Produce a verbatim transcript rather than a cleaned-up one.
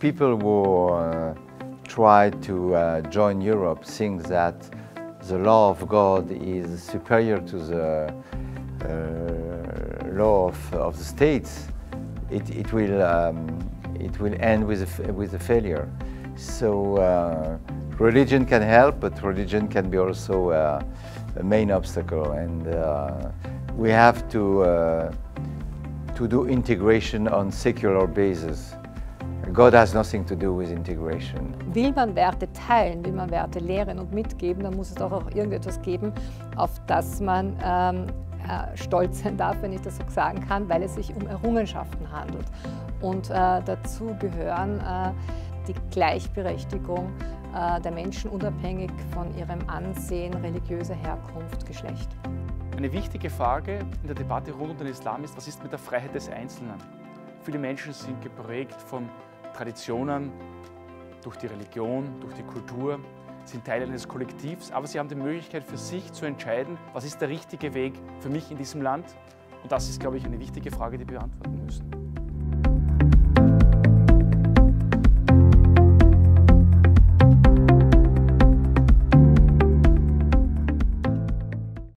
people who uh, try to uh, join Europe think that the law of God is superior to the uh, law of, of the states, it, it, will, um, it will end with a, with a failure. So uh, religion can help, but religion can be also uh, a main obstacle, and uh, we have to, uh, to do integration on secular basis. God has nothing to do with integration. Will man Werte teilen, will man Werte lehren und mitgeben, dann muss es doch auch irgendetwas geben, auf das man ähm, äh, stolz sein darf, wenn ich das so sagen kann, weil es sich um Errungenschaften handelt. Und äh, dazu gehören äh, die Gleichberechtigung äh, der Menschen unabhängig von ihrem Ansehen, religiöser Herkunft, Geschlecht. Eine wichtige Frage in der Debatte rund um den Islam ist, was ist mit der Freiheit des Einzelnen? Viele Menschen sind geprägt von Traditionen, durch die Religion, durch die Kultur, sind Teil eines Kollektivs, aber sie haben die Möglichkeit für sich zu entscheiden, was ist der richtige Weg für mich in diesem Land. Und das ist, glaube ich, eine wichtige Frage, die wir beantworten müssen.